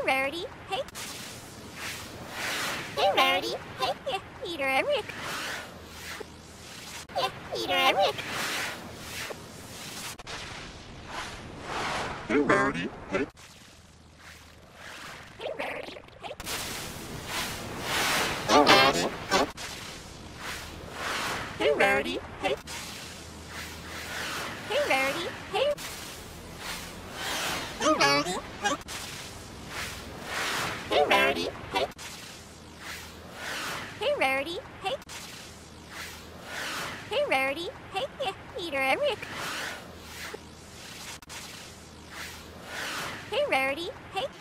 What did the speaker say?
Rarity. Hey. Hey, Rarity. Hey, yeah, Peter Eric. Yeah, Peter Eric. Hey, Rarity. Hey. Hey, Rarity. Hey. Hey, Rarity. Hey, Rarity. Hey. Hey, Rarity. Hey. Hey, Rarity. Hey, Rarity. Hey. Hey, Rarity. Hey. Hey, Rarity. Hey, yeah, Peter Eric. Hey, Rarity. Hey.